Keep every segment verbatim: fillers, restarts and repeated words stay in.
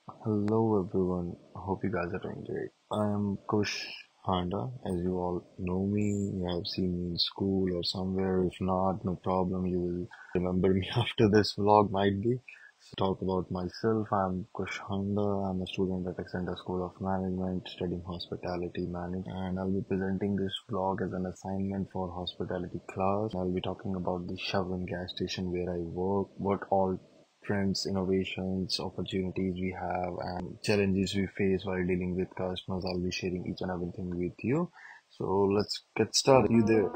Hello everyone, hope you guys are doing great. I am Kush Handa. As you all know me, you have seen me in school or somewhere. If not, no problem, you will remember me after this vlog, might be. So, talk about myself. I'm Kush Handa. I'm a student at Accenture School of Management, studying hospitality management, and I'll be presenting this vlog as an assignment for hospitality class. I'll be talking about the Chevron gas station where I work, what all trends, innovations, opportunities we have, and challenges we face while dealing with customers. I'll be sharing each and everything with you. So let's get started. You there?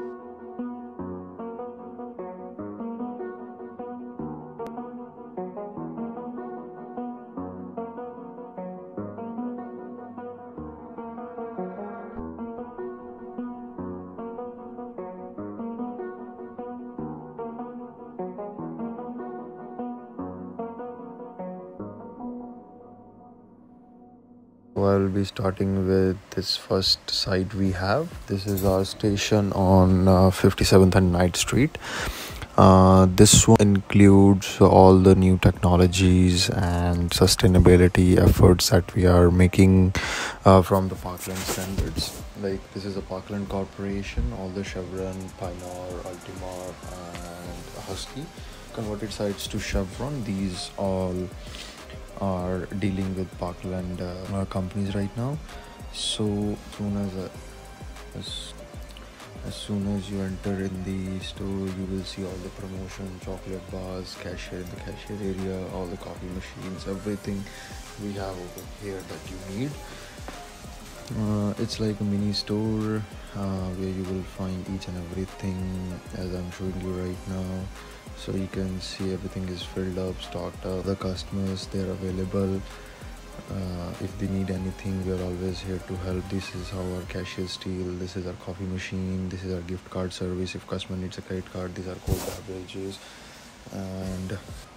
So I'll be starting with this first site we have. This is our station on uh, fifty-seventh and Knight Street. Uh, this one includes all the new technologies and sustainability efforts that we are making uh, from the Parkland standards. Like this is a Parkland Corporation, all the Chevron, Pioneer, Ultimar, and Husky converted sites to Chevron. These all are dealing with Parkland uh, companies right now. So soon as, uh, as as soon as you enter in the store, you will see all the promotion, chocolate bars, cashier in the cashier area, all the coffee machines, everything we have over here that you need. Uh, it's like a mini store uh, where you will find each and everything as I'm showing you right now. So you can see everything is filled up, stocked up. The customers, they're available. Uh, if they need anything, we are always here to help. This is how our cashiers deal. This is our coffee machine. This is our gift card service. If customer needs a credit card, these are cold beverages. And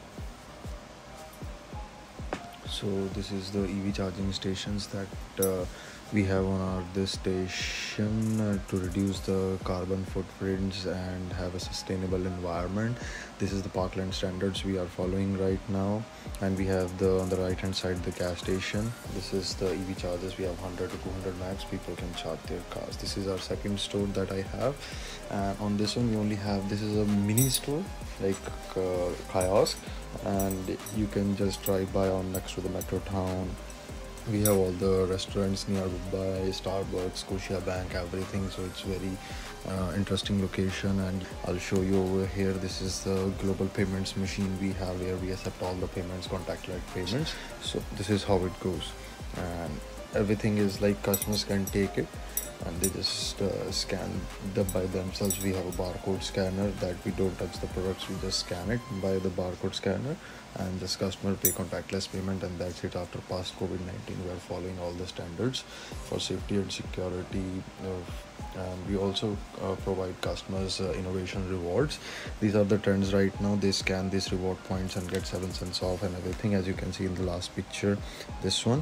so this is the E V charging stations that uh, we have on our this station uh, to reduce the carbon footprints and have a sustainable environment. This is the Parkland standards we are following right now, and we have the on the right hand side the gas station. This is the E V chargers. We have one hundred to two hundred max people can charge their cars. This is our second store that I have, and on this one we only have, this is a mini store like uh, kiosk, and you can just drive by on next to the metro town. We have all the restaurants nearby, Starbucks, Scotia Bank, everything. So it's very uh, interesting location, and I'll show you over here. This is the global payments machine we have where we accept all the payments, contactless payments. So this is how it goes, and everything is like customers can take it and they just uh, scan them by themselves. We have a barcode scanner that we don't touch the products, we just scan it by the barcode scanner, and this customer pay contactless payment, and that's it. After past COVID nineteen, we are following all the standards for safety and security. Uh, and we also uh, provide customers uh, innovation rewards. These are the trends right now. They scan these reward points and get seven cents off and everything, as you can see in the last picture, this one.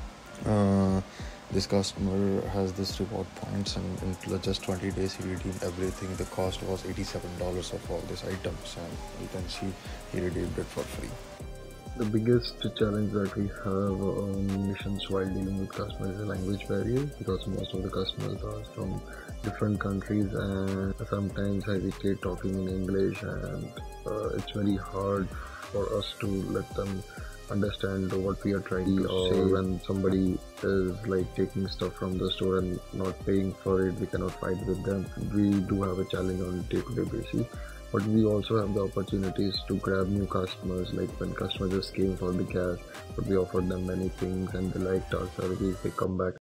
Uh, this customer has this reward points, and in just twenty days he redeemed everything. The cost was eighty-seven dollars of all these items, and you can see he redeemed it for free. The biggest challenge that we have on missions while dealing with customers is the language barrier, because most of the customers are from different countries and sometimes hesitate talking in English, and uh, it's very hard for us to let them understand what we are trying to or say. When somebody is like taking stuff from the store and not paying for it, we cannot fight with them. We do have a challenge on a day-to-day basis, but we also have the opportunities to grab new customers. Like when customers just came for the gas, but we offered them many things and they liked our service, they come back